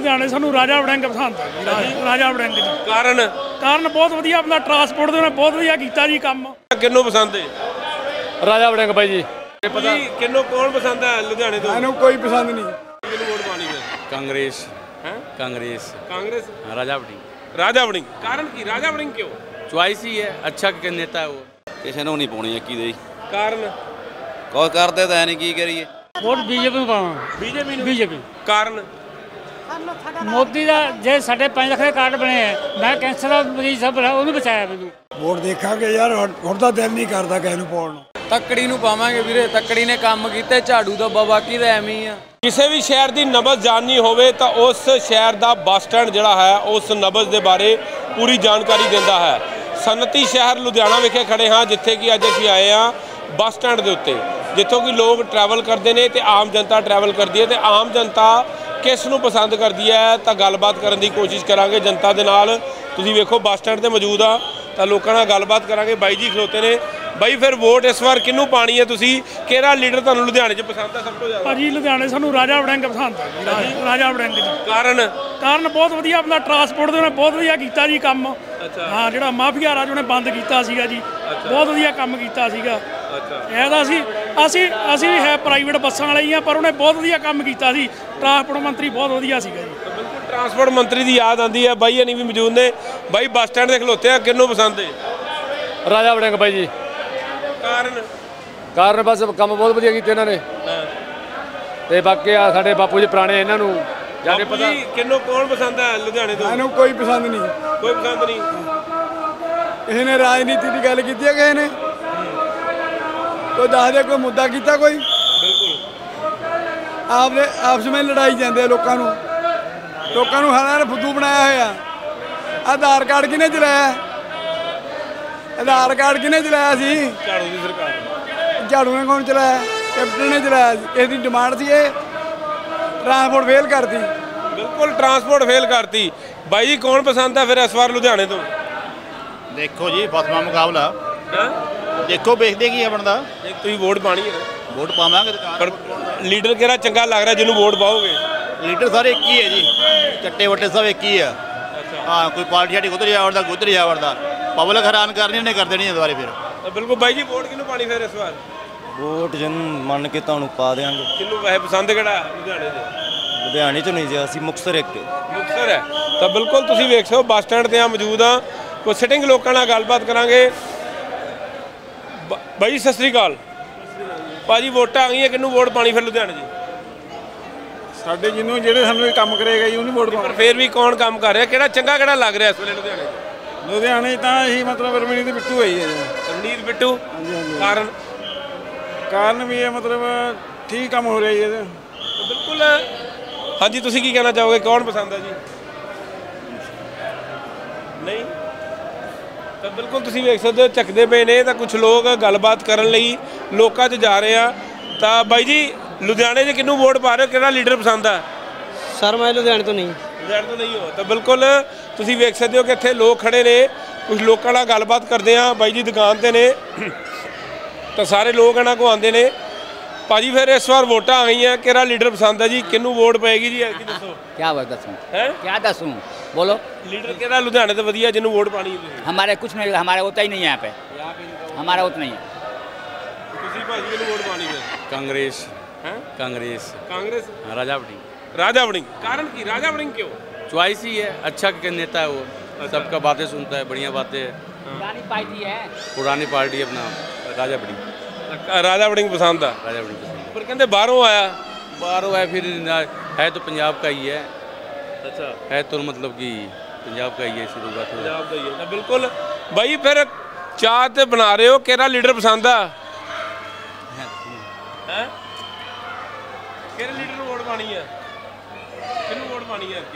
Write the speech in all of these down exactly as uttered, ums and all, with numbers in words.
लुधियाने सानू राजा वड़िंग पसंद है। राजा वड़िंग जी कारण कारण बहुत वधिया अपना ट्रांसपोर्ट दे बहुत वधिया कीता जी काम। किन्नू पसंद है? राजा वड़िंग भाई जी। पता किन्नू कौन पसंद है लुधियाने तो? मैंने कोई पसंद नहीं। किन्नू वोट पानी है? कांग्रेस हैं? कांग्रेस कांग्रेस राजा वड़िंग। राजा वड़िंग कारण की राजा वड़िंग क्यों? चॉइस ही है, अच्छा नेता है वो। किसी ने नहीं पानी की दे कारण कोई करते तो है नहीं की करिए। वोट बीजेपी ਨੂੰ ਪਾਵਾਂ। बीजेपी ਨੂੰ बीजेपी ਕਾਰਨ ਮੋਦੀ ਦਾ ਜੇ ਸਾਡੇ ਪੰਜ ਲੱਖ ਦੇ ਕਾਰਡ ਬਣੇ ਹੈ ਮੈਂ ਕੈਂਸਰ ਦਾ ਮਰੀਜ਼ ਸਭ ਉਹਨੂੰ ਬਚਾਇਆ ਮੈਨੂੰ। ਵੋਟ ਦੇਖਾਂਗੇ ਯਾਰ ਹੁਣ ਤਾਂ ਦਿਲ ਨਹੀਂ ਕਰਦਾ ਕਿਸੇ ਨੂੰ ਪਾਉਣ ਨੂੰ। ਤੱਕੜੀ ਨੂੰ ਪਾਵਾਂਗੇ ਵੀਰੇ, ਤੱਕੜੀ ਨੇ ਕੰਮ ਕੀਤੇ, ਝਾੜੂ ਦਾ ਬਾਬਾ ਕੀ ਦਾ ਐਵੇਂ ਹੀ ਆ। ਕਿਸੇ ਵੀ ਸ਼ਹਿਰ ਦੀ ਨਬਜ਼ ਜਾਣਨੀ ਹੋਵੇ ਤਾਂ ਉਸ ਸ਼ਹਿਰ ਦਾ ਬੱਸ ਸਟੈਂਡ ਜਿਹੜਾ ਹੈ ਉਸ ਨਬਜ਼ ਦੇ ਬਾਰੇ ਪੂਰੀ ਜਾਣਕਾਰੀ ਦਿੰਦਾ ਹੈ। ਸਨਅਤੀ ਸ਼ਹਿਰ ਲੁਧਿਆਣਾ ਵਿਖੇ ਖੜੇ ਹਾਂ ਜਿੱਥੇ ਕਿ ਅੱਜ ਅਸੀਂ ਆਏ ਹਾਂ ਬੱਸ ਸਟੈਂਡ ਦੇ ਉੱਤੇ ਜਿੱਥੋਂ ਕਿ ਲੋਕ ਟਰੈਵਲ ਕਰਦੇ ਨੇ ਤੇ ਆਮ ਜਨਤਾ ਟਰੈਵਲ ਕਰਦੀ ਹੈ ਤੇ ਆਮ ਜਨਤਾ ਕਿਸ ਨੂੰ ਪਸੰਦ ਕਰਦੀ ਹੈ ਤਾਂ ਗੱਲਬਾਤ ਕਰਨ ਦੀ ਕੋਸ਼ਿਸ਼ ਕਰਾਂਗੇ ਜਨਤਾ ਦੇ ਨਾਲ। ਤੁਸੀਂ ਵੇਖੋ ਬੱਸ ਸਟੈਂਡ ਤੇ ਮੌਜੂਦ ਆ ਤਾਂ ਲੋਕਾਂ ਨਾਲ ਗੱਲਬਾਤ ਕਰਾਂਗੇ। ਬਾਈ ਜੀ ਖਲੋਤੇ ਨੇ। ਬਾਈ ਫਿਰ ਵੋਟ ਇਸ ਵਾਰ ਕਿਹਨੂੰ ਪਾਣੀ ਹੈ ਤੁਸੀਂ? ਕਿਹੜਾ ਲੀਡਰ ਤੁਹਾਨੂੰ ਲੁਧਿਆਣੇ 'ਚ ਪਸੰਦ ਹੈ ਸਭ ਤੋਂ ਜ਼ਿਆਦਾ? ਭਾਜੀ ਲੁਧਿਆਣੇ ਸਾਨੂੰ ਰਾਜਾ ਵੜਿੰਗ ਪਸੰਦ ਹੈ। ਰਾਜਾ ਵੜਿੰਗ ਜੀ ਕਾਰਨ ਕਾਰਨ ਬਹੁਤ ਵਧੀਆ ਆਪਣਾ ਟਰਾਂਸਪੋਰਟ ਦੇ ਬਹੁਤ ਵਧੀਆ ਕੀਤਾ ਜੀ ਕੰਮ। ਹਾਂ ਜਿਹੜਾ ਮਾਫੀਆ ਰਾਜ ਉਹਨੇ ਬੰਦ ਕੀਤਾ ਸੀਗਾ ਜੀ ਬਹੁਤ ਵਧੀਆ ਕੰਮ ਕੀਤਾ ਸੀਗਾ। ਇਹਦਾ ਅਸੀਂ ਅਸੀਂ ਅਸੀਂ ਵੀ ਹੈ ਪ੍ਰਾਈਵੇਟ ਬੱਸਾਂ ਵਾਲੇ ਹੀ ਆ ਪਰ ਉਹਨੇ ਬਹੁਤ ਵਧੀਆ ਕੰਮ ਕੀਤਾ ਸੀ। ਟਰਾਂਸਪੋਰਟ ਮੰਤਰੀ ਬਹੁਤ ਵਧੀਆ ਸੀਗਾ ਜੀ। ਬਿਲਕੁਲ ਟਰਾਂਸਪੋਰਟ ਮੰਤਰੀ ਦੀ ਯਾਦ ਆਉਂਦੀ ਹੈ। ਬਾਈ ਹਣੀ ਵੀ ਮੌਜੂਦ ਨੇ। ਬਾਈ ਬੱਸ ਸਟੈਂਡ ਦੇ ਖਲੋਤੇ ਆ ਕਿਹਨੂੰ ਪਸੰਦ ਹੈ? ਰਾਜਾ ਵੜਿੰਗ ਭਾਈ ਜੀ। ਕਾਰਨ ਕਾਰਨ ਬਸ ਕੰਮ ਬਹੁਤ ਵਧੀਆ ਕੀਤੇ ਇਹਨਾਂ ਨੇ ਤੇ ਬਾਕੀ ਆ ਸਾਡੇ ਬਾਪੂ ਜੀ ਪੁਰਾਣੇ ਇਹਨਾਂ ਨੂੰ ਜਾ ਕੇ ਪਤਾ। ਕਿਹਨੂੰ ਕੌਣ ਪਸੰਦ ਹੈ ਲੁਧਿਆਣੇ ਤੋਂ? ਮੈਨੂੰ ਕੋਈ ਪਸੰਦ ਨਹੀਂ। ਕੋਈ ਪਸੰਦ ਨਹੀਂ। ਕਿਸੇ ਨੇ ਰਾਜਨੀਤੀ ਦੀ ਗੱਲ ਕੀਤੀ ਹੈ? ਕਿਸੇ ਨੇ ਕੋਈ ਦੱਸ ਦੇ ਕੋਈ ਮੁੱਦਾ ਕੀਤਾ ਕੋਈ? ਬਿਲਕੁਲ ਆਪਦੇ ਆਪਸ ਵਿੱਚ ਲੜਾਈ ਜਾਂਦੇ ਲੋਕਾਂ ਨੂੰ ਲੋਕਾਂ ਨੂੰ ਹਾਲਾਂ ਨੇ ਫੁੱਦੂ ਬਣਾਇਆ ਹੋਇਆ। ਆਧਾਰ ਕਾਰਡ ਕਿਹਨੇ ਚਲਾਇਆ? ਆਧਾਰ ਕਾਰਡ ਕਿਹਨੇ ਚਲਾਇਆ ਸੀ? ਝਾੜੂ ਦੀ ਸਰਕਾਰ। ਝਾੜੂ ਨੇ ਕੌਣ ਚਲਾਇਆ? ਕੈਪਟਨ ਨੇ ਚਲਾਇਆ ਸੀ। ਕਿਸੇ ਦੀ ਡਿਮਾਂਡ ਸੀ ਇਹ ਟਰਾਂਸਪੋਰਟ ਫੇਲ ਕਰਤੀ। ਬਿਲਕੁਲ ਟਰਾਂਸਪੋਰਟ ਫੇਲ ਕਰਤੀ। ਬਾਈ ਜੀ ਕੌਣ ਪਸੰਦ ਹੈ ਫਿਰ ਇਸ ਵਾਰ ਲੁਧਿਆਣੇ ਤੋਂ? ਦੇਖੋ ਜੀ ਫਸਵਾ ਮੁਕਾਬਲਾ ਦੇਖੋ ਵੇਖਦੇ ਕੀ ਬਣਦਾ। ਜੇ ਤੁਸੀਂ ਵੋਟ ਪਾਣੀ ਹੈ ਵੋਟ ਪਾਵਾਂਗੇ ਪਰ ਲੀਡਰ ਕਿਹੜਾ ਚੰਗਾ ਲੱਗ ਰਿਹਾ ਜਿਹਨੂੰ ਵੋਟ ਪਾਓਗੇ? ਲੀਡਰ ਸਾਰੇ ਇੱਕ ਹੀ ਹੈ ਜੀ, ਚੱਟੇ ਵੱਟੇ ਸਭ ਇੱਕ ਹੀ ਆ। ਹਾਂ ਕੋਈ ਪਾਰਟੀ ਸਾਡੀ ਉਧਰ ਜਾ ਵੜਦਾ ਉਧਰ ਜਾ ਵੜਦਾ। ਪਬਲਿਕ ਹੈਰਾਨ ਕਰਨੀ ਉਹਨੇ ਕਰ ਦੇਣੀ ਦੁਬਾਰੇ ਫਿਰ। ਬਿਲਕੁਲ ਬਾਈ ਜੀ ਵੋਟ ਕਿਹਨੂੰ ਪਾਣੀ ਫਿਰ ਇਸ ਵਾਰ? ਵੋਟ ਜਿਹਨੂੰ ਮੰਨ ਕੇ ਤੁਹਾਨੂੰ ਪਾ ਦੇਵਾਂਗੇ। ਕਿਹਨੂੰ ਵੈਸੇ ਪਸੰਦ ਕਿਹੜਾ ਲੁਧਿਆਣੇ ਦੇ? ਲੁਧਿਆਣੇ 'ਚ ਨਹੀਂ ਜੀ ਅਸੀਂ ਮੁਕਤਸਰ ਇੱਕ ਮੁਕਤਸਰ ਹੈ ਤਾਂ ਬਿਲਕੁਲ ਤੁਸੀਂ ਵੇਖ ਸਕਦੇ ਹੋ ਬੱਸ ਸਟੈਂਡ ਤੇ ਆ ਮੌਜੂਦ ਆ। ਕੋਈ ਸਿਟਿੰਗ ਲੋਕਾਂ ਨਾਲ ਗੱਲਬਾਤ ਕਰਾਂਗੇ। ਬਾਈ ਸਤਿ ਸ੍ਰੀ ਅਕਾਲ। ਭਾਜੀ ਵੋਟਾਂ ਆ ਗਈਆਂ ਕਿਹਨੂੰ ਵੋਟ ਪਾਣੀ ਫਿਰ ਲੁਧਿਆਣੇ 'ਚ? ਸਾਡੇ ਜਿਹਨੂੰ ਜਿਹੜੇ ਸਾਨੂੰ ਇਹ ਕੰਮ ਕਰੇਗਾ ਜੀ ਉਹਨੂੰ ਵੋਟ ਪਾਓ। ਪਰ ਫਿਰ ਵੀ ਕੌਣ ਕੰਮ ਕਰ ਰਿਹਾ? ਕਿਹੜਾ ਚੰਗਾ ਕਿਹੜਾ ਲੱਗ ਰਿਹਾ ਇਸ ਵੇਲੇ ਲੁਧਿਆਣੇ 'ਚ? ਲੁਧਿਆਣੇ ਤਾਂ ਇਹੀ ਮਤਲਬ ਰਮਨੀਤ ਬਿੱਟੂ ਹੋਈ ਹੈ ਜੀ। ਰਮਨੀਤ ਬਿੱਟੂ ਕਾਰਨ ਕਾਰਨ ਵੀ ਇਹ ਮਤਲਬ ਠੀਕ ਕੰਮ ਹੋ ਰਿਹਾ ਜੀ ਇਹਦੇ। ਬਿਲਕੁਲ। ਹਾਂਜੀ ਤੁਸੀਂ ਕੀ ਕਹਿਣਾ ਚਾਹੋਗੇ ਕੌਣ ਪਸੰਦ ਹੈ ਜੀ? ਨਹੀਂ ਤਾਂ ਬਿਲਕੁਲ ਤੁਸੀਂ ਵੇਖ ਸਕਦੇ ਹੋ ਚੱਕਦੇ ਪਏ ਨੇ ਤਾਂ ਕੁਝ ਲੋਕ ਗੱਲਬਾਤ ਕਰਨ ਲਈ ਲੋਕਾਂ 'ਚ ਜਾ ਰਹੇ ਆ। ਤਾਂ ਬਾਈ ਜੀ ਲੁਧਿਆਣੇ 'ਚ ਕਿਹਨੂੰ ਵੋਟ ਪਾ ਰਹੇ ਹੋ? ਕਿਹੜਾ ਲੀਡਰ ਪਸੰਦ ਆ? ਸਰ ਮੈਂ ਲੁਧਿਆਣੇ ਤੋਂ ਨਹੀਂ। ਲੁਧਿਆਣੇ ਤੋਂ ਨਹੀਂ ਹੋ ਤਾਂ ਬਿਲਕੁਲ ਤੁਸੀਂ ਵੇਖ ਸਕਦੇ ਹੋ ਕਿ ਇੱਥੇ ਲੋਕ ਖੜੇ ਨੇ। ਕੁਝ ਲੋਕਾਂ ਨਾਲ ਗੱਲਬਾਤ ਕਰਦੇ ਆ। ਬਾਈ ਜੀ ਦੁਕਾਨ 'ਤੇ ਨੇ ਤਾਂ ਸਾਰੇ ਲੋਕ ਇਹਨਾਂ ਕੋਲ ਆਉਂਦੇ ਨੇ। ਭਾਜੀ ਫਿਰ ਇਸ ਵਾਰ ਵੋਟਾਂ ਆ ਗਈਆਂ ਕਿਹੜਾ ਲੀਡਰ ਪਸੰਦ ਹੈ ਜੀ? ਕਿਹਨੂੰ ਵੋਟ ਪਏਗੀ ਜੀ ਐਤਕੀ ਦੱਸੋ? क्या बात दसूँ ਹੈ क्या दसूँ बोलो। ਲੀਡਰ ਕਿਹੜਾ ਲੁਧਿਆਣੇ ਤੇ ਵਧੀਆ ਜਿਹਨੂੰ ਵੋਟ ਪਾਣੀ ਹੈ? हमारे कुछ नहीं, हमारा होता ही नहीं है यहाँ पे, हमारा होता नहीं है। ਤੁਸੀਂ ਭਾਜੀ ਕਿਹਨੂੰ ਵੋਟ ਪਾਣੀ ਹੈ? कांग्रेस ਹੈ कांग्रेस ਕਾਂਗਰਸ राजा वड़िंग। ਰਾਜਾ ਵੜਿੰਗ ਕਾਰਨ ਕੀ? ਰਾਜਾ ਵੜਿੰਗ क्यों? चॉइस ही है, अच्छा नेता है वो। सबका बातें सुनता है, बढ़िया बातें है। पुरानी पार्टी है। पुरानी पार्टी अपना राजा वड़िंग। ਰਾਜਾ ਵੜਿੰਗ ਪਸੰਦ ਆ। राजा वड़िंग पसंद ਪਰ ਕਹਿੰਦੇ ਬਾਹਰੋਂ ਆਇਆ। बाहरों है फिर है तो पंजाब का ही है। ਅੱਛਾ है तो मतलब कि पंजाब का ही है शुरुआत। ਪੰਜਾਬ ਦਾ ਹੀ ਹੈ ਤਾਂ ਬਿਲਕੁਲ ਬਾਈ ਫਿਰ ਚਾਹ ਤੇ ਬਣਾ ਰਹੇ ਹੋ ਕਿਹੜਾ ਲੀਡਰ ਪਸੰਦ ਆ? ਹੈ ਕਿਹੜੇ ਲੀਡਰ ਨੂੰ ਵੋਟ ਪਾਣੀ ਹੈ? ਕਿਹਨੂੰ ਵੋਟ ਪਾਣੀ ਹੈ ਕੀ?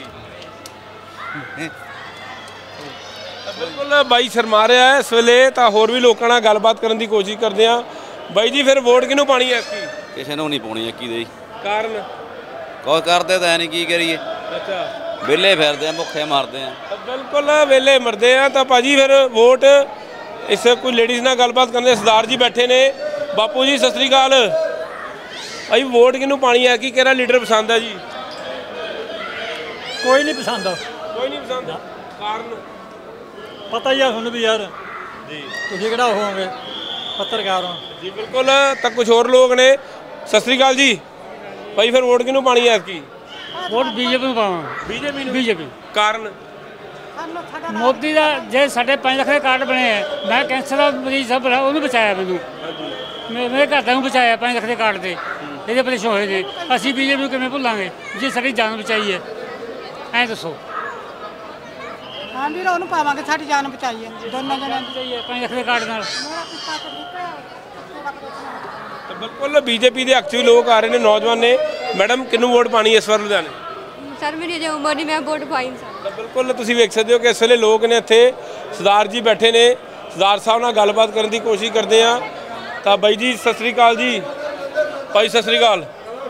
ਤਾਂ ਬਿਲਕੁਲ ਬਾਈ ਸ਼ਰਮਾ ਰਿਹਾ ਹੈ ਇਸ ਵੇਲੇ। ਤਾਂ ਹੋਰ ਵੀ ਲੋਕਾਂ ਨਾਲ ਗੱਲਬਾਤ ਕਰਨ ਦੀ ਕੋਸ਼ਿਸ਼ ਕਰਦੇ ਆ। ਬਾਈ ਜੀ ਫਿਰ ਵੋਟ ਕਿਹਨੂੰ ਪਾਣੀ ਹੈ ਕੀ? ਕਿਸੇ ਨੂੰ ਨਹੀਂ ਪਾਉਣੀ ਕੀ ਦੇ ਕਾਰਨ ਕੋਈ ਕਰਦੇ ਤਾਂ ਹੈ ਨਹੀਂ ਕੀ ਕਰੀਏ। ਅੱਛਾ ਵਿਹਲੇ ਫਿਰਦੇ ਆ ਭੁੱਖੇ ਮਰਦੇ ਆ। ਤਾਂ ਬਿਲਕੁਲ ਵੇਲੇ ਮਰਦੇ ਆ। ਤਾਂ ਭਾਜੀ ਫਿਰ ਵੋਟ ਇਸ ਕੋਈ ਲੇਡੀਜ਼ ਨਾਲ ਗੱਲਬਾਤ ਕਰਦੇ। ਸਰਦਾਰ ਜੀ ਬੈਠੇ ਨੇ। ਬਾਪੂ ਜੀ ਸਤਿ ਸ੍ਰੀ ਅਕਾਲ। ਭਾਈ ਵੋਟ ਕਿਹਨੂੰ ਪਾਣੀ ਹੈ ਕੀ ਕਿਹੜਾ ਲੀਡਰ ਪਸੰਦ ਹੈ ਜੀ? ਕੋਈ ਨਹੀਂ ਪਸੰਦ ਕੋਈ ਨਹੀਂ ਪਸੰਦ ਕਾਰਨ ਪਤਾ ਹੀ ਆ ਤੁਹਾਨੂੰ ਵੀ ਯਾਰ ਜੀ ਤੁਸੀਂ ਕਿਹੜਾ ਹੋਵੋਗੇ ਪੱਤਰਕਾਰ ਹੋ ਜੀ ਬਿਲਕੁਲ ਤਾਂ ਕੁਝ ਹੋਰ ਲੋਕ ਨੇ ਸਤਿ ਸ੍ਰੀ ਅਕਾਲ ਜੀ ਭਾਈ ਫਿਰ ਵੋਟ ਕਿਹਨੂੰ ਪਾਣੀ ਹੈ ਕੀ ਵੋਟ ਬੀਜੇਪੀ ਨੂੰ ਪਾਵਾਂ ਬੀਜੇਪੀ ਨੂੰ ਬੀਜੇਪੀ ਕਾਰਨ ਮੋਦੀ ਦਾ ਜੇ ਸਾਡੇ ਪੰਜ ਲੱਖ ਦੇ ਕਾਰਡ ਬਣੇ ਆ ਮੈਂ ਕੈਂਸਰ ਦਾ ਮਰੀਜ਼ ਸਭ ਉਹਨੂੰ ਬਚਾਇਆ ਮੈਨੂੰ ਮੇ- ਮੇਰੇ ਘਰਦਿਆਂ ਨੂੰ ਬਚਾਇਆ ਪੰਜ ਲੱਖ ਦੇ ਕਾਰਡ ਤੇ ਇਹਦੇ ਪਰੇਸ਼ਾਨ ਹੋਏ ਨੇ ਅਸੀਂ ਬੀਜੇਪੀ ਨੂੰ ਕਿਵੇਂ ਭੁੱਲਾਂਗੇ ਜੇ ਸਾਡੀ ਜਾਨ ਬਚਾਈ ਹੈ ਐਂ ਦੱਸੋ ਹਾਂ ਵੀਰ ਉਹਨੂੰ ਪਾਵਾਂਗੇ ਸਾਡੀ ਜਾਨ ਬਚਾਈਏ ਦੋਨਾਂ ਜਣਿਆਂ ਦੀ ਬਚਾਈ ਹੈ ਪੰਜ ਲੱਖ ਦੇ ਕਾਰਡ ਨਾਲ ਤਾਂ ਬਿਲਕੁਲ ਬੀਜੇਪੀ ਦੇ ਐਕਟਿਵ ਲੋਕ ਆ ਰਹੇ ਨੇ ਨੌਜਵਾਨ ਨੇ ਮੈਡਮ ਕਿਹਨੂੰ ਵੋਟ ਪਾਣੀ ਇਸ ਵਾਰ ਲੁਧਿਆਣੇ ਸਰ ਮੇਰੀ ਅਜੇ ਉਮਰ ਨਹੀਂ ਮੈਂ ਵੋਟ ਪਾਈ ਨਹੀਂ ਸਰ ਤਾਂ ਬਿਲਕੁਲ ਤੁਸੀਂ ਵੇਖ ਸਕਦੇ ਹੋ ਕਿ ਇਸ ਵੇਲੇ ਲੋਕ ਨੇ ਇੱਥੇ ਸਰਦਾਰ ਜੀ ਬੈਠੇ ਨੇ ਸਰਦਾਰ ਸਾਹਿਬ ਨਾਲ ਗੱਲਬਾਤ ਕਰਨ ਦੀ ਕੋਸ਼ਿਸ਼ ਕਰਦੇ ਆ ਤਾਂ ਬਾਈ ਜੀ ਸਤਿ ਸ੍ਰੀ ਅਕਾਲ ਜੀ ਭਾਈ ਸਤਿ ਸ੍ਰੀ ਅਕਾਲ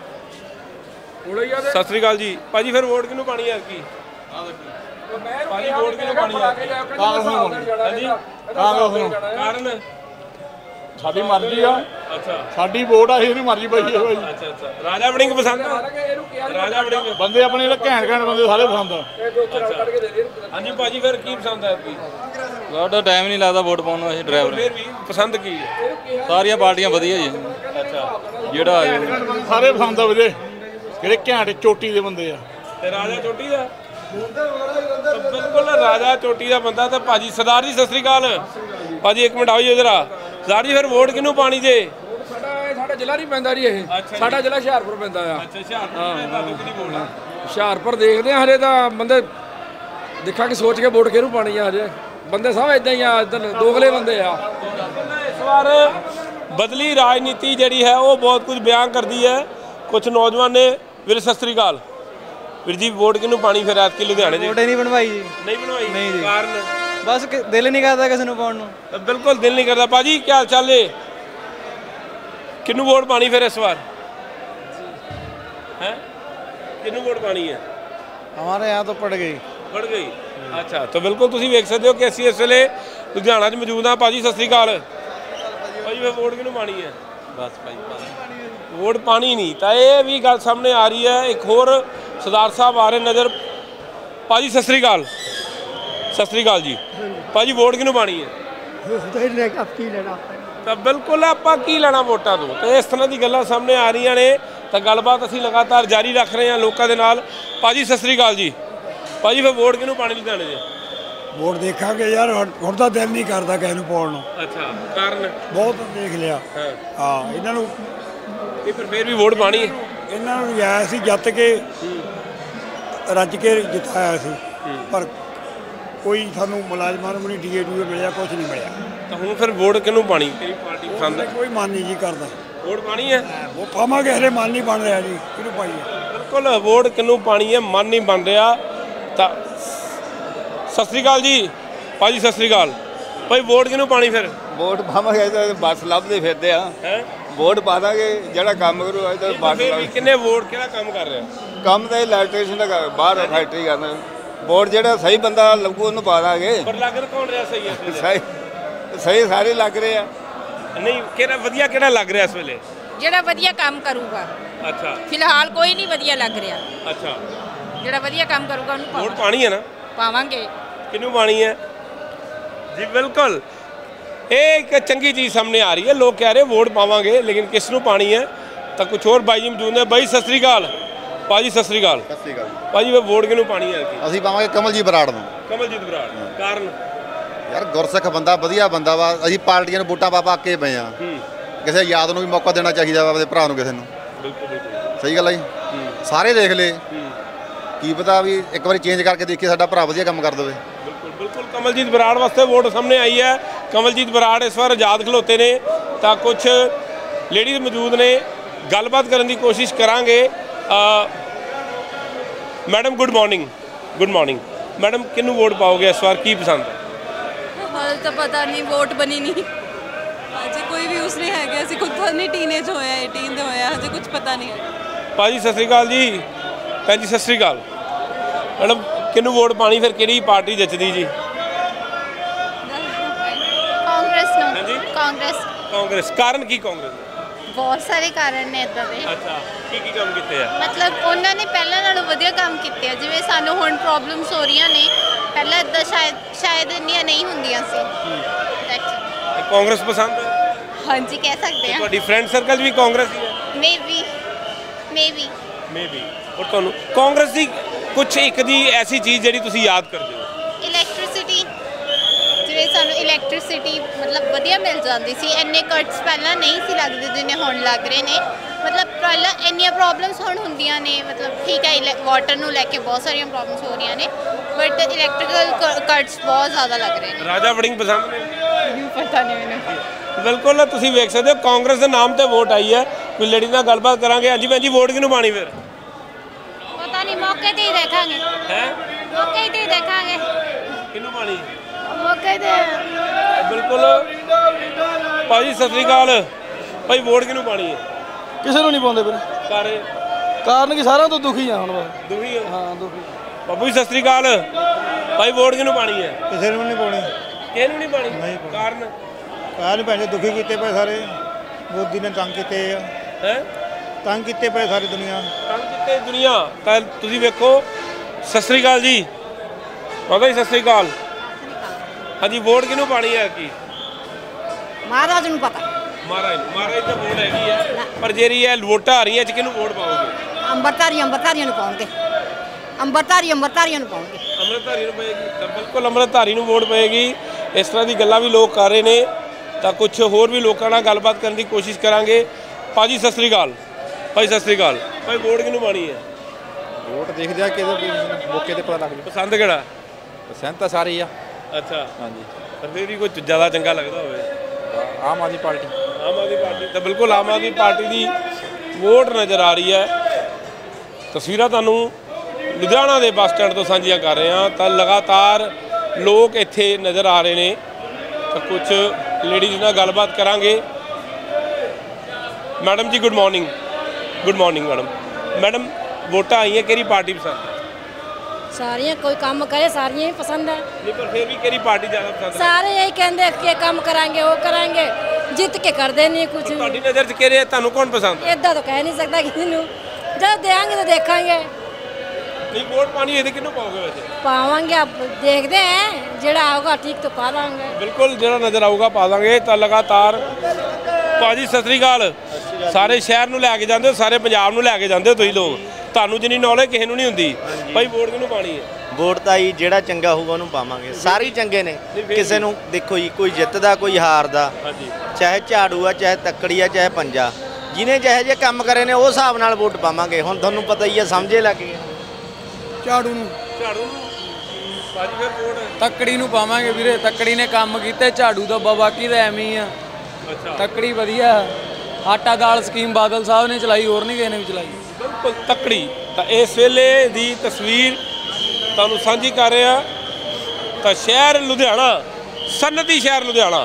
ਸਤਿ ਸ੍ਰੀ ਅਕਾਲ ਜੀ ਭਾਜੀ ਫਿਰ ਵੋਟ ਕਿਹਨੂੰ ਪਾਣੀ ਹੈ ਕੀ ਭਾਜੀ ਵੋਟ ਕਿਹਨੂੰ ਪਾਣੀ ਹੈ ਕਾਂਗਰਸ ਨੂੰ ਹਾਂਜੀ ਕਾਂਗਰਸ ਨੂੰ ਕਾਰਨ ਸਾਡੀ ਮਰਜ਼ੀ ਆ ਅੱਛਾ ਸਾਡੀ ਵੋਟ ਆ ਇਹਨੂੰ ਮਰਜ਼ੀ ਪਈ ਹੈ ਬਾਈ ਅੱਛਾ ਅੱਛਾ ਰਾਜਾ ਵੜਿੰਗ ਪਸੰਦ ਰਾਜਾ ਵੜਿੰਗ ਬੰਦੇ ਆਪਣੇ ਜਿਹੜੇ ਘੈਂਟ ਘੈਂਟ ਬੰਦੇ ਸਾਰੇ ਪਸੰਦ ਆ ਹਾਂਜੀ ਭਾਜੀ ਫਿਰ ਕੀ ਪਸੰਦ ਹੈ ਕੀ ਸਾਡਾ ਟਾਈਮ ਨਹੀਂ ਲੱਗਦਾ ਵੋਟ ਪਾਉਣ ਨੂੰ ਅਸੀਂ ਡਰਾਈਵਰ ਫਿਰ ਵੀ ਪਸੰਦ ਕੀ ਹੈ ਸਾਰੀਆਂ ਪਾਰਟੀਆਂ ਵਧੀਆ ਜੀ ਅੱਛਾ ਜਿਹੜਾ ਸਾਰੇ ਪਸੰਦ ਆ ਵੀਰੇ ਜਿਹੜੇ ਘੈਂਟ ਚੋਟੀ ਦੇ ਬੰਦੇ ਆ ਤੇ ਰਾਜਾ ਚੋਟੀ ਦਾ ਤਾਂ ਬਿਲਕੁਲ ਰਾਜਾ ਚੋਟੀ ਦਾ ਬੰਦਾ ਤਾਂ ਭਾਜੀ ਸਰਦਾਰ ਜੀ ਸਤਿ ਸ੍ਰੀ ਅਕਾਲ ਭਾਜੀ ਇੱਕ ਮਿੰਟ ਆਓ ਜੀ ਜਰਾ ਸਰਦਾਰ ਜੀ ਫਿਰ ਵੋਟ ਕਿਹਨੂੰ ਪਾਣੀ ਜੇ ਸਾਡਾ ਸਾਡਾ ਜ਼ਿਲ੍ਹਾ ਨਹੀਂ ਪੈਂਦਾ ਜੀ ਇਹ ਸਾਡਾ ਜ਼ਿਲ੍ਹਾ ਹੁਸ਼ਿਆਰਪੁਰ ਪੈਂਦਾ ਆ ਅੱਛਾ ਹੁਸ਼ਿਆਰਪੁਰ ਦਾ ਲੋਕ ਦੀ ਵੋਟ ਆ ਹੁਸ਼ਿਆਰਪੁਰ ਦੇਖਦੇ ਆ ਹਰੇ ਤਾਂ ਬੰਦੇ ਦੇਖਾਂਗੇ ਸੋਚ ਕੇ ਵੋਟ ਕਿਹਨੂੰ ਪਾਣੀ ਆ ਹਜੇ ਬੰਦੇ ਸਭ ਇਦਾਂ ਹੀ ਆ ਇਦਾਂ ਦੋਗਲੇ ਬੰਦੇ ਆ ਇਸ ਵਾਰ ਬਦਲੀ ਰਾਜਨੀਤੀ ਜਿਹੜੀ ਹੈ ਉਹ ਬਹੁਤ ਕੁਝ ਬਿਆਨ ਕਰਦੀ ਹੈ ਕੁਝ ਨੌਜਵਾਨ ਨੇ ਵੀਰ ਸਤਿ ਸ੍ਰੀ ਅਕਾਲ ਵੀਰ ਜੀ ਵੋਟ ਕਿਹਨੂੰ ਪਾਣੀ ਫਿਰ ਐਤਕੀ ਲੁਧਿਆਣੇ ਦੇ ਵੋਟ ਨਹੀਂ ਬਣਵਾਈ ਜੀ ਨਹੀਂ ਬਣਵਾਈ ਨਹੀਂ ਜੀ। ਕਾਰਨ ਬਸ ਦਿਲ ਨਹੀਂ ਕਰਦਾ ਕਿਸੇ ਨੂੰ ਪਾਉਣ ਨੂੰ ਬਿਲਕੁਲ ਦਿਲ ਨਹੀਂ ਕਰਦਾ ਭਾਜੀ ਕੀ ਹਾਲ ਚਾਲ ਏ ਕਿਹਨੂੰ ਵੋਟ ਪਾਣੀ ਫਿਰ ਇਸ ਵਾਰ ਹੈ ਕਿਹਨੂੰ ਵੋਟ ਪਾਣੀ ਹੈ ਹਮਾਰੇ यहाँ तो पड़ गई ਪੜ ਗਈ ਅੱਛਾ ਤਾਂ ਬਿਲਕੁਲ ਤੁਸੀਂ ਵੇਖ ਸਕਦੇ ਹੋ ਕਿ ਅਸੀਂ ਇਸ ਵੇਲੇ ਲੁਧਿਆਣਾ 'ਚ ਮੌਜੂਦ ਹਾਂ ਭਾਜੀ ਸਤਿ ਸ੍ਰੀ ਅਕਾਲ ਭਾਜੀ ਫਿਰ ਵੋਟ ਕਿਹਨੂੰ ਪਾਣੀ ਹੈ ਬਸ ਭਾਈ ਵੋਟ ਪਾਣੀ ਨਹੀਂ ਤਾਂ ਇਹ ਵੀ ਗੱਲ ਸਾਹਮਣੇ ਆ ਰਹੀ ਹੈ ਇੱਕ ਹੋਰ ਸਰਦਾਰ ਸਾਹਿਬ ਆ ਰਹੇ ਨਜ਼ਰ ਭਾਜੀ ਸਤਿ ਸ੍ਰੀ ਅਕਾਲ ਸਤਿ ਸ੍ਰੀ ਅਕਾਲ ਜੀ ਭਾਜੀ ਵੋਟ ਕਿਹਨੂੰ ਪਾਣੀ ਹੈ ਤਾਂ ਬਿਲਕੁਲ ਆਪਾਂ ਕੀ ਲੈਣਾ ਵੋਟਾਂ ਤੋਂ ਤੇ ਇਸ ਤਰ੍ਹਾਂ ਦੀ ਗੱਲਾਂ ਸਾਹਮਣੇ ਆ ਰਹੀਆਂ ਨੇ ਤਾਂ ਗੱਲਬਾਤ ਅਸੀਂ ਲਗਾਤਾਰ ਜਾਰੀ ਰੱਖ ਰਹੇ ਹਾਂ ਲੋਕਾਂ ਦੇ ਨਾਲ ਭਾਜੀ ਸਤਿ ਸ੍ਰੀ ਅਕਾਲ ਜੀ ਭਾਜੀ ਫਿਰ ਵੋਟ ਕਿਹਨੂੰ ਪਾਣੀ ਲੁਧਿਆਣੇ ਦੇ ਵੋਟ ਦੇਖਾਂਗੇ ਯਾਰ ਹੁਣ ਤਾਂ ਦਿਲ ਨਹੀਂ ਕਰਦਾ ਕਿਸੇ ਨੂੰ ਪਾਉਣ ਨੂੰ ਅੱਛਾ ਕਾਰਨ ਬਹੁਤ ਦੇਖ ਲਿਆ ਹਾਂ ਹਾਂ ਇਹਨਾਂ ਨੂੰ ਇਹ ਫਿਰ ਫਿਰ ਵੀ ਵੋਟ ਪਾਣੀ ਹੈ ਇਹਨਾਂ ਨੂੰ ਆਇਆ ਸੀ ਜਿੱਤ ਕੇ ਰੱਜ ਕੇ ਜਿਤਾਇਆ ਸੀ ਪਰ ਕੋਈ ਸਾਨੂੰ ਮੁਲਾਜ਼ਮਾਂ ਨੂੰ ਨਹੀਂ ਡੀਏ ਡੂਏ ਮਿਲਿਆ ਕੁਝ ਨਹੀਂ ਮਿਲਿਆ ਤਾਂ ਹੁਣ ਫਿਰ ਵੋਟ ਕਿਹਨੂੰ ਪਾਣੀ ਕਿਹੜੀ ਪਾਰਟੀ ਪਸੰਦ ਹੈ ਕੋਈ ਮਨ ਨਹੀਂ ਜੀ ਕਰਦਾ ਵੋਟ ਪਾਣੀ ਹੈ ਉਹ ਪਾਵਾਂਗੇ ਹਲੇ ਮਨ ਨਹੀਂ ਬਣ ਰਿਹਾ ਜੀ ਕਿਹਨੂੰ ਪਾਈਏ ਬਿਲਕੁਲ ਵੋਟ ਕਿਹਨੂੰ ਪਾਣੀ ਹੈ ਮਨ ਨਹੀਂ ਬਣ ਰਿਹਾ ਤਾਂ ਸਤਿ ਸ੍ਰੀ ਅਕਾਲ ਜੀ ਭਾਜੀ ਸਤਿ ਸ੍ਰੀ ਅਕਾਲ ਭਾਈ ਵੋਟ ਕਿਹਨੂੰ ਪਾਣੀ ਫਿਰ ਵੋਟ ਪਾਵਾਂਗੇ ਤਾਂ ਬੱਸ ਲੱਭਦੇ ਫਿਰਦੇ ਆ ਹੈ ਵੋਟ ਪਾ ਦਾਂਗੇ ਜਿਹੜਾ ਕੰਮ ਕਰੂ ਅੱਜ ਤਾਂ ਬੱਸ ਫਿਰ ਵੀ ਕਿੰਨੇ ਵੋਟ ਕਿਹੜਾ ਕੰਮ ਕਰ ਰਿਹਾ ਕੰਮ ਤਾਂ ਇਲੈਕਟ੍ਰੀਸ਼ੀਅਨ ਦਾ ਕਰ- ਬਾਹਰ ਫੈਕਟਰੀ ਕਰਨਾ ਵੋਟ ਜਿਹੜਾ ਸਹੀ ਬੰਦਾ ਲੱਗੂ ਉਹਨੂੰ ਪਾ ਦਾਂਗੇ ਪਰ ਲੱਗ ਕੌਣ ਰਿਹਾ ਸਹੀ ਹੈ ਇਸ ਵੇਲੇ ਸਹੀ ਸਹੀ ਸਾਰੇ ਲੱਗ ਰਹੇ ਆ ਨਹੀਂ ਕਿਹੜਾ ਵਧੀਆ ਕਿਹੜਾ ਲੱਗ ਰਿਹਾ ਇਸ ਵੇਲੇ ਜਿਹੜਾ ਵਧੀਆ ਕੰਮ ਕਰੂਗਾ ਅੱਛਾ ਫਿਲਹਾਲ ਕੋਈ ਨਹੀਂ ਵਧੀਆ ਲੱਗ ਰਿਹਾ ਅੱਛਾ ਜਿਹੜਾ ਵਧੀਆ ਕੰਮ ਕਰੂਗਾ ਉਹਨੂੰ ਵੋਟ ਪਾਵਾਂਗੇ ਪਾਣੀ ਹੈ ਨਾ ਪਾਵਾਂਗੇ ਕਿਹਨੂੰ ਪਾਣੀ ਹੈ ਜੀ ਬਿਲਕੁਲ ਇਹ ਇੱਕ ਚੰਗੀ ਚੀਜ਼ ਸਾਹਮਣੇ ਆ ਰਹੀ ਹੈ ਲੋਕ ਕਹਿ ਰਹੇ ਵੋਟ ਪਾਵਾਂਗੇ ਲੇਕਿਨ ਕਿਸ ਨੂੰ ਪਾਣੀ ਹੈ ਤਾਂ ਕੁਝ ਹੋਰ ਬਾਈ ਜੀ ਮੌਜੂਦ ਨੇ ਬਾਈ ਸਤਿ ਸ੍ਰੀ ਅਕਾਲ ਭਾਜੀ ਸਤਿ ਸ੍ਰੀ ਅਕਾਲ ਸਤਿ ਸ੍ਰੀ ਅਕਾਲ ਭਾਜੀ ਵੇ ਵੋਟ ਕਿਹਨੂੰ ਪਾਣੀ ਹੈ ਅਸੀਂ ਪਾਵਾਂਗੇ ਕਮਲਜੀਤ ਬਰਾੜ ਨੂੰ ਕਮਲਜੀਤ ਬਰਾੜ ਕਾਰਨ ਯਾਰ ਗੁਰਸਿੱਖ ਬੰਦਾ ਵਧੀਆ ਬੰਦਾ ਵਾ ਅਸੀਂ ਪਾਰਟੀਆਂ ਨੂੰ ਵੋਟਾਂ ਪਾ ਪਾ ਕੇ ਪਏ ਆ ਕਿਸੇ ਯਾਦ ਨੂੰ ਵੀ ਮੌਕਾ ਦੇਣਾ ਚਾਹੀਦਾ ਵਾ ਆਪਣੇ ਭਰਾ ਨੂੰ ਕਿਸੇ ਨੂੰ ਬਿਲਕੁਲ ਬਿਲਕੁਲ ਸਹੀ ਗੱਲ ਆ ਜੀ ਸਾਰੇ ਦੇਖ ਲਏ ਕੀ ਪਤਾ ਵੀ ਇੱਕ ਵਾਰੀ ਚੇਂਜ ਕਰਕੇ ਦੇਖੀਏ ਸਾਡਾ ਭਰਾ ਵਧੀਆ ਕੰਮ ਕਰ ਦੇਵੇ ਬਿਲਕੁਲ ਬਿਲਕੁਲ ਕਮਲਜੀਤ ਬਰਾੜ ਵਾਸਤੇ ਵੋਟ ਸਾਹਮਣੇ ਆਈ ਹੈ ਕਮਲਜੀਤ ਬਰਾੜ ਇਸ ਵਾਰ ਆਜ਼ਾਦ ਖਲੋਤੇ ਨੇ ਤਾਂ ਕੁਝ ਲੇਡੀਜ਼ ਮੌਜੂਦ ਨੇ ਗੱਲਬਾਤ ਕਰਨ ਦੀ ਕੋਸ਼ਿਸ਼ ਕਰਾਂਗੇ madam good morning good morning madam ਕਿਹਨੂੰ ਵੋਟ ਪਾਓਗੇ ਇਸ ਵਾਰ ਕੀ ਪਸੰਦ ਹੈ ਹਾਲੇ ਤਾਂ ਪਤਾ ਨਹੀਂ ਵੋਟ ਬਣੀ ਨਹੀਂ ਅਜੇ ਕੋਈ ਵੀ ਉਸ ਨਹੀਂ ਹੈਗਾ ਅਸੀਂ ਖੁਦ ਤਾਂ ਨਹੀਂ ਟੀਨੇਜ ਹੋਇਆ ਅਠਾਰਾਂ ਦੇ ਹੋਇਆ ਹਜੇ ਕੁਝ ਪਤਾ ਨਹੀਂ ਹੈ ਭਾਜੀ ਸਤਿ ਸ੍ਰੀ ਅਕਾਲ ਜੀ ਭੈਣ ਜੀ ਸਤਿ ਸ੍ਰੀ ਅਕਾਲ ਮੈਡਮ ਕਿਹਨੂੰ ਵੋਟ ਪਾਣੀ ਫਿਰ ਕਿਹੜੀ ਪਾਰਟੀ ਜੱਚਦੀ ਜੀ ਕਾਂਗਰਸ ਨੂੰ ਹਾਂਜੀ ਕਾਂਗਰਸ ਕਾਂਗਰਸ ਕਾਰਨ ਕੀ ਕਾਂਗਰਸ ਬਹੁਤ ਸਾਰੇ ਕਾਰਨ ਨੇ ਇਦਾਂ ਦੇ। ਅੱਛਾ, ਕੀ ਕੀ ਕੰਮ ਕੀਤੇ ਆ? ਮਤਲਬ ਉਹਨਾਂ ਨੇ ਪਹਿਲਾਂ ਨਾਲੋਂ ਵਧੀਆ ਕੰਮ ਕੀਤੇ ਆ। ਜਿਵੇਂ ਸਾਨੂੰ ਹੁਣ ਪ੍ਰੋਬਲਮਸ ਹੋ ਰਹੀਆਂ ਨੇ, ਪਹਿਲਾਂ ਇਦਾਂ ਸ਼ਾਇਦ ਸ਼ਾਇਦ ਇੰਨੀਆਂ ਨਹੀਂ ਹੁੰਦੀਆਂ ਸੀ। ਇਹ ਕਾਂਗਰਸ ਪਸੰਦ ਹੈ? ਹਾਂਜੀ, ਕਹਿ ਸਕਦੇ ਆ। ਤੁਹਾਡੀ ਫਰੈਂਡ ਸਰਕਲ ਵੀ ਕਾਂਗਰਸ ਹੀ ਹੈ? Maybe maybe maybe. ਔਰ ਤੁਹਾਨੂੰ ਕਾਂਗਰਸ ਦੀ ਕੁਝ ਇੱਕ ਦੀ ਐਸੀ ਚੀਜ਼ ਜਿਹੜੀ ਤੁਸੀਂ ਯਾਦ ਕਰਦੇ ਹੋ? ਇਲੈਕਟ੍ਰਿਸਿਟੀ, ਜਿਵੇਂ ਸਾਨੂੰ ਇਲੈਕਟ੍ਰਿਸਿਟੀ ਮਤਲਬ ਵਧੀਆ ਮਿਲ ਜਾਂਦੀ ਸੀ। ਇੰਨੇ ਕੱਟਸ ਪਹਿਲਾਂ ਨਹੀਂ ਸੀ ਲੱਗਦੇ ਜਿੰਨੇ ਹੁਣ ਲੱਗ ਰਹੇ ਨੇ। ਮਤਲਬ ਪਹਿਲਾਂ ਇੰਨੀਆਂ ਪ੍ਰੋਬਲਮਸ ਹੁਣ ਹੁੰਦੀਆਂ ਨੇ। ਮਤਲਬ ਠੀਕ ਹੈ, ਵਾਟਰ ਨੂੰ ਲੈ ਕੇ ਬਹੁਤ ਸਾਰੀਆਂ ਪ੍ਰੋਬਲਮਸ ਹੋ ਰਹੀਆਂ ਨੇ, ਬਟ ਇਲੈਕਟ੍ਰੀਕਲ ਕੱਟਸ ਬਹੁਤ ਜ਼ਿਆਦਾ ਲੱਗ ਰਹੇ ਨੇ। ਰਾਜਾ ਵੜਿੰਗ ਪਸੰਦ ਨੇ? ਮੈਨੂੰ ਪਤਾ ਨਹੀਂ ਮੈਨੂੰ। ਬਿਲਕੁਲ, ਤੁਸੀਂ ਵੇਖ ਸਕਦੇ ਹੋ ਕਾਂਗਰਸ ਦੇ ਨਾਮ ਤੇ ਵੋਟ ਆਈ ਹੈ। ਕੋਈ ਲੇਡੀ ਨਾਲ ਗੱਲਬਾਤ ਕਰਾਂਗੇ। ਹਾਂਜੀ ਭੈਣ ਜੀ, ਵੋਟ ਕਿਹਨੂੰ ਪਾਣੀ ਫਿਰ? ਪਤਾ ਨਹੀਂ, ਮੌਕੇ ਤੇ ਹੀ ਦੇਖਾਂਗੇ। ਹੈ ਮੌਕੇ ਤੇ ਹੀ ਦੇਖਾਂਗੇ ਕਿਹਨੂੰ ਪਾਣੀ? ਮੌਕੇ ਤੇ। ਬਿਲਕੁਲ ਭਾਜੀ, ਸਤਿ ਸ੍ਰੀ ਅਕਾਲ। ਭਾਈ ਵੋਟ ਕਿਹਨੂੰ ਪਾਣੀ ਹੈ? ਕਿਸੇ ਨੂੰ ਨਹੀਂ ਪਾਉਂਦੇ ਵੀਰੇ। ਕਾਰੇ ਕਾਰਨ ਕਿ ਸਾਰਿਆਂ ਤੋਂ ਦੁਖੀ ਆ ਹੁਣ ਬਸ। ਦੁਖੀ ਹੋ? ਹਾਂ, ਦੁਖੀ। ਬਾਬੂ ਜੀ ਸਤਿ ਸ੍ਰੀ ਅਕਾਲ। ਭਾਈ ਵੋਟ ਕਿਹਨੂੰ ਪਾਣੀ ਹੈ? ਕਿਸੇ ਨੂੰ ਨਹੀਂ ਪਾਉਣੀ। ਕਿਹਨੂੰ ਨਹੀਂ ਪਾਣੀ? ਨਹੀਂ ਪਾਉਣੀ। ਕਾਰਨ? ਕਾਰਨ ਭੈਣੇ ਦੁਖੀ ਕੀਤੇ ਪਏ ਸਾਰੇ। ਮੋਦੀ ਨੇ ਤੰਗ ਕੀਤੇ ਆ। ਹੈ ਤੰਗ ਕੀਤੇ ਪਏ ਸਾਰੀ ਦੁਨੀਆ। ਤੰਗ ਕੀਤੇ ਦੁਨੀਆ। ਤਾਂ ਤੁਸੀਂ ਵੇਖੋ। ਸਤਿ ਸ੍ਰੀ ਅਕਾਲ ਜੀ। ਬਾਬਾ ਜੀ ਸਤਿ ਸ੍ਰੀ ਅਕਾਲ। ਹਾਂਜੀ, ਵੋਟ ਕਿਹਨੂੰ ਪਾਣੀ ਹੈ? ਕੀ ਮਹਾਰਾਜ ਨੂੰ ਪਤਾ। ਮਹਾਰਾਜ ਨੂੰ? ਮਹਾਰਾਜ ਤਾਂ ਵੋਟ ਹੈਗੀ ਹੈ, ਪਰ ਜਿਹੜੀ ਇਹ ਵੋਟਾਂ ਆ ਰਹੀਆਂ ਚ ਕਿਹਨੂੰ ਵੋਟ ਪਾਓਗੇ? ਅੰਮ੍ਰਿਤਧਾਰੀ ਅੰਮ੍ਰਿਤਧਾਰੀਆਂ ਨੂੰ ਪਾਉਣਗੇ। ਅੰਮ੍ਰਿਤਧਾਰੀ ਅੰਮ੍ਰਿਤਧਾਰੀਆਂ ਨੂੰ ਪਾਉਣਗੇ। ਅੰਮ੍ਰਿਤਧਾਰੀ ਨੂੰ ਪਏਗੀ? ਤਾਂ ਬਿਲਕੁਲ ਅੰਮ੍ਰਿਤਧਾਰੀ ਨੂੰ ਵੋਟ ਪਏਗੀ। ਇਸ ਤਰ੍ਹਾਂ ਦੀ ਗੱਲਾਂ ਵੀ ਲੋਕ ਕਰ ਰਹੇ ਨੇ। ਤਾਂ ਕੁਝ ਹੋਰ ਵੀ ਲੋਕਾਂ ਨਾਲ ਗੱਲਬਾਤ ਕਰਨ ਦੀ ਕੋਸ਼ਿਸ਼ ਕਰਾਂਗੇ। ਭਾਜੀ ਸਤਿ ਸ੍ਰੀ ਅਕਾਲ। ਭਾਈ ਸਤਿ ਸ੍ਰੀ ਅਕਾਲ। ਭਾਈ ਵੋਟ ਕਿਹਨੂੰ ਪਾਣੀ ਹੈ? ਵੋਟ ਦੇਖਦੇ ਆ ਕਿਹਦੇ ਮੌਕੇ ਤੇ ਪਤਾ ਲੱਗ ਜੂ। ਪਸੰਦ ਕਿਹੜਾ? ਪਸੰਦ ਤਾਂ ਸਾਰੇ ਹੀ ਆ। ਅੱਛਾ, ਹਾਂਜੀ। ਪਰ ਫਿਰ ਵੀ ਕੋਈ ਜ਼ਿਆਦਾ ਚੰਗਾ ਲੱਗਦਾ ਹੋਵੇ? ਆਮ ਆਦਮੀ ਪਾਰਟੀ। ਆਮ ਆਦਮੀ ਪਾਰਟੀ। ਤਾਂ ਬਿਲਕੁਲ ਆਮ ਆਦਮੀ ਪਾਰਟੀ ਦੀ ਵੋਟ ਨਜ਼ਰ ਆ ਰਹੀ ਹੈ। ਤਸਵੀਰਾਂ ਤੁਹਾਨੂੰ ਲੁਧਿਆਣਾ ਦੇ ਬੱਸ ਸਟੈਂਡ ਤੋਂ ਸਾਂਝੀਆਂ ਕਰ ਰਹੇ ਹਾਂ। ਤਾਂ ਲਗਾਤਾਰ ਲੋਕ ਇੱਥੇ ਨਜ਼ਰ ਆ ਰਹੇ ਨੇ। ਤਾਂ ਕੁਝ ਲੇਡੀਜ਼ ਨਾਲ ਗੱਲਬਾਤ ਕਰਾਂਗੇ। Madam ji good morning. Good morning madam. Madam ਵੋਟਾਂ ਆਈਆਂ, ਕਿਹੜੀ ਪਾਰਟੀ ਪਸੰਦ? ਸਾਰੀਆਂ ਕੋਈ ਕੰਮ ਕਰੇ ਸਾਰੀਆਂ ਹੀ ਪਸੰਦ ਹੈ। ਨਹੀਂ, ਪਰ ਫਿਰ ਵੀ ਕਿਹੜੀ ਪਾਰਟੀ ਜ਼ਿਆਦਾ ਪਸੰਦ ਹੈ? ਸਾਰੇ ਇਹੀ ਕਹਿੰਦੇ ਕਿ ਕੰਮ ਕਰਾਂਗੇ ਉਹ ਕਰਾਂਗੇ, ਜਿੱਤ ਕੇ ਕਰਦੇ ਨਹੀਂ ਕੁਝ। ਤੁਹਾਡੀ ਨਜ਼ਰ 'ਚ ਕਿਹੜੇ ਤੁਹਾਨੂੰ ਕੌਣ ਪਸੰਦ ਹੈ? ਇਦਾਂ ਤਾਂ ਕਹਿ ਨਹੀਂ ਸਕਦਾ ਕਿਸੇ ਨੂੰ। ਜਦ ਦੇਾਂਗੇ ਤਾਂ ਦੇਖਾਂਗੇ। ਨਹੀਂ, ਵੋਟ ਪਾਣੀ ਇਹਦੇ ਕਿਹਨੂੰ ਪਾਓਗੇ ਵੈਸੇ? ਪਾਵਾਂਗੇ, ਆਪ ਦੇਖਦੇ ਹਾਂ ਜਿਹੜਾ ਆਊਗਾ ਠੀਕ ਤਾਂ ਪਾ ਦਾਂਗੇ। ਬਿਲਕੁਲ, ਜਿਹੜਾ ਨਜ਼ਰ ਆਊਗਾ ਪਾ ਦਾਂਗੇ। ਤਾਂ ਲਗਾਤਾਰ ਭਾਜੀ ਸਤਿ ਸ੍ਰੀ ਅਕਾਲ। ਸਾਰੇ ਸ਼ਹਿਰ ਨੂੰ ਲੈ ਕੇ ਜਾਂਦੇ ਹੋ, ਸਾਰੇ ਪੰਜਾਬ ਨੂੰ ਲੈ ਕੇ ਜਾਂਦੇ ਹੋ ਤੁਸੀਂ ਲੋਕ। ਤੁਹਾਨੂੰ ਜਿੰਨੀ ਨੌਲੇਜ ਕਿਸੇ ਨੂੰ ਨਹੀਂ ਹੁੰਦੀ। ਭਾਈ ਵੋਟ ਕਿਹਨੂੰ ਪਾਣੀ ਹੈ? ਵੋਟ ਤਾਂ ਜੀ ਜਿਹੜਾ ਚੰਗਾ ਹੋਊਗਾ ਉਹਨੂੰ ਪਾਵਾਂਗੇ। ਸਾਰੇ ਹੀ ਚੰਗੇ ਨੇ, ਕਿਸੇ ਨੂੰ ਦੇਖੋ ਜੀ, ਕੋਈ ਜਿੱਤਦਾ ਕੋਈ ਹਾਰਦਾ। ਚਾਹੇ ਝਾੜੂ ਆ, ਚਾਹੇ ਤੱਕੜੀ ਆ, ਚਾਹੇ ਪੰਜਾ, ਜਿਹਨੇ ਜਿਹੇ ਜਿਹੇ ਕੰਮ ਕਰੇ ਨੇ ਉਹ ਹਿਸਾਬ ਨਾਲ ਵੋਟ ਪਾਵਾਂਗੇ। ਹੁਣ ਤੁਹਾਨੂੰ ਪਤਾ ਹੀ ਆ, ਸਮਝੇ ਲੱਗ ਗਏ। ਝਾੜੂ ਨੂੰ। ਝਾੜੂ ਨੂੰ? ਭਾਜੀ ਫਿਰ ਵੋਟ ਤੱਕੜੀ ਨੂੰ ਪਾਵਾਂਗੇ ਵੀਰੇ। ਤੱਕੜੀ ਨੇ ਕੰਮ ਕੀਤੇ, ਝਾੜੂ ਦਾ ਬਾਕੀ ਤਾਂ ਐਵੇਂ ਹੀ ਆ। ਅੱਛਾ, ਤੱਕੜੀ ਵਧੀਆ। ਆਟਾ ਦਾਲ ਸਕੀਮ ਬਾਦਲ ਸਾਹਿਬ ਨੇ ਚਲਾਈ, ਹੋਰ ਨਹੀਂ ਕਿਸੇ ਨੇ ਵੀ ਚਲਾਈ। ਬਿਲਕੁਲ ਤੱਕੜੀ। ਤਾਂ ਇਸ ਵੇਲੇ ਦੀ ਤਸਵੀਰ ਤੁਹਾਨੂੰ ਸਾਂਝੀ ਕਰ ਰਹੇ ਹਾਂ। ਤਾਂ ਸ਼ਹਿਰ ਲੁਧਿਆਣਾ, ਸਨਅਤੀ ਸ਼ਹਿਰ ਲੁਧਿਆਣਾ।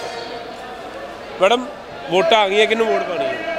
ਮੈਡਮ ਵੋਟਾਂ ਆ ਗਈਆਂ, ਕਿਹਨੂੰ ਵੋਟ ਪਾਣੀ ਹੈ?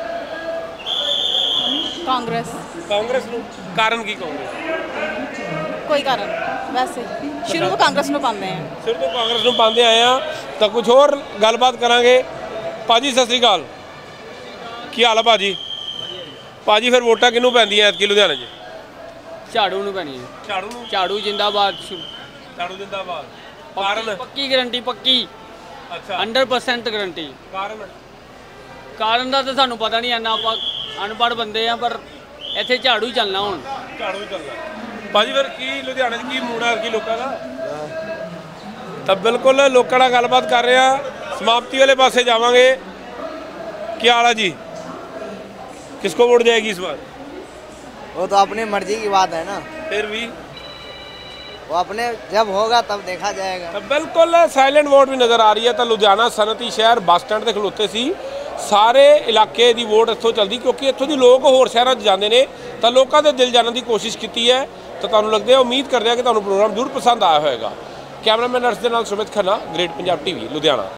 ਕਾਂਗਰਸ। ਕਾਂਗਰਸ ਨੂੰ? ਕਾਰਨ ਕੀ ਕਾਂਗਰਸ? ਕੋਈ ਕਾਰਨ ਵੈਸੇ ਸ਼ੁਰੂ ਤੋਂ ਕਾਂਗਰਸ ਨੂੰ ਪਾਉਂਦੇ ਆ। ਸ਼ੁਰੂ ਤੋਂ ਕਾਂਗਰਸ ਨੂੰ ਪਾਉਂਦੇ ਆਏ ਆ। ਤਾਂ ਕੁਝ ਹੋਰ ਗੱਲਬਾਤ ਕਰਾਂਗੇ। ਭਾਜੀ ਸਤਿ ਸ੍ਰੀ ਅਕਾਲ। ਕੀ ਹਾਲ ਆ ਭਾਜੀ? ਭਾਜੀ ਫਿਰ ਵੋਟਾਂ ਕਿਹਨੂੰ ਪੈਂਦੀਆਂ ਐਤਕੀ ਲੁਧਿਆਣੇ 'ਚ? ਝਾੜੂ ਨੂੰ ਪੈਣੀ ਹੈ। ਝਾੜੂ ਨੂੰ? ਝਾੜੂ ਜਿੰਦਾਬਾਦ। ਝਾੜੂ ਜਿੰਦਾਬਾਦ। ਕਾਰਨ? ਪੱਕੀ ਗਰੰਟੀ, ਪੱਕੀ। ਅੱਛਾ, ਹੰਡਰਡ ਪਰਸੈਂਟ ਗਰੰਟੀ। ਕਾਰਨ? ਕਾਰਨ ਦਾ ਤਾਂ ਸਾਨੂੰ ਪਤਾ ਨਹੀਂ, ਇੰਨਾ ਆਪਾਂ ਅਨਪੜ੍ਹ ਬੰਦੇ ਆ, ਪਰ ਇੱਥੇ ਝਾੜੂ ਹੀ ਚੱਲਣਾ ਹੁਣ। ਝਾੜੂ ਹੀ ਚੱਲਣਾ। ਭਾਜੀ ਫਿਰ ਕੀ ਲੁਧਿਆਣੇ 'ਚ ਕੀ ਮੂਡ ਆ ਕੀ ਲੋਕਾਂ ਦਾ? ਤਾਂ ਬਿਲਕੁਲ ਲੋਕਾਂ ਨਾਲ ਗੱਲਬਾਤ ਕਰ ਰਹੇ ਆ। ਸਮਾਪਤੀ ਵਾਲੇ ਪਾਸੇ ਜਾਵਾਂਗੇ। ਕੀ ਹਾਲ है जी? किसको वोट जाएगी इस बार? वो तो अपनी मर्जी की बात है ना। फिर भी वो अपने जब होगा तब देखा जाएगा। तो बिल्कुल साइलेंट वोट भी नज़र आ रही है। तो लुधियाना सनअती शहर बस स्टैंड से खलोते सी सारे इलाके की वोट इत्थों चलती, क्योंकि इत्थों के लोग होर शहरों जाते हैं तो लोगों के दिल जानने की कोशिश की है। तो तुहानूं लगदे उम्मीद करते हैं कि तुहानूं प्रोग्राम जरूर पसंद आया होगा। कैमरामैन नर्स के नाल सुमित खन्ना, ग्रेट पंजाब टीवी लुधियाना।